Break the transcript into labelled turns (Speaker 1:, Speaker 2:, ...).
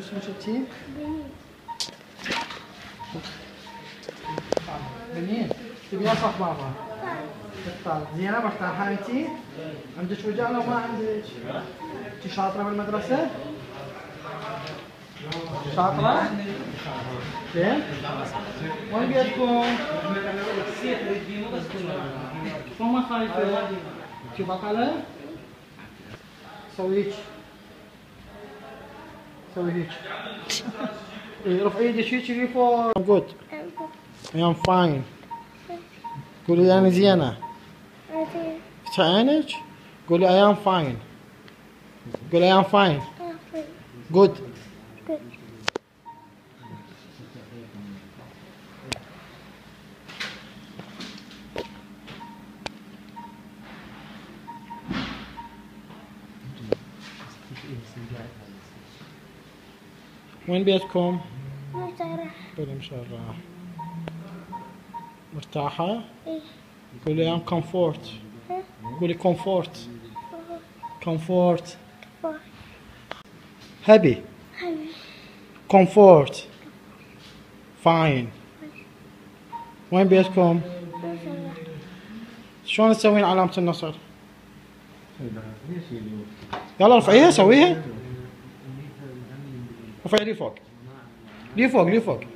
Speaker 1: اسمك انتي؟ بنين. تبي اصح بابا؟ زينة مرتاحة انتي؟ عندك وجع لو ما عندك؟ انتي شاطرة بالمدرسة؟ شاطرة؟ زين؟ وين بيتكم؟ شلون ما خايفة؟ انتي بطلة؟ سوي هيك. سوي هيك. رفعي ايدك هيك لفوق. I'm good. I am fine. قولي أنا زينة. فتحي عينك. قولي I am fine. قولي I am fine. Good. وين بيتكم؟ مشرح. مرتاحة؟
Speaker 2: إيه.
Speaker 1: قولي I'm comfort. قولي comfort. Comfort. Happy. Comfort. Fine. وين بيتكم؟ شلون تسوين علامة النصر؟ يلا رفعيها سويها. رفعي لي فوق. لي فوق.